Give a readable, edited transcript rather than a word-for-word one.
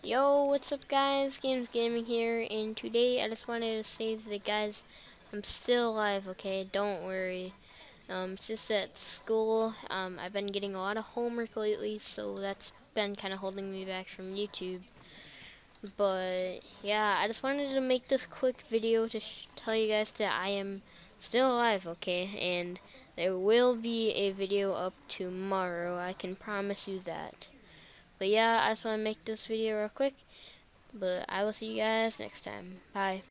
Yo, what's up guys? Games Gaming here, and today I just wanted to say that guys, I'm still alive, okay? Don't worry. It's just at school, I've been getting a lot of homework lately, so that's been kind of holding me back from YouTube. But yeah, I just wanted to make this quick video to tell you guys that I am still alive, okay? And there will be a video up tomorrow, I can promise you that. But yeah, I just want to make this video real quick. But I will see you guys next time. Bye.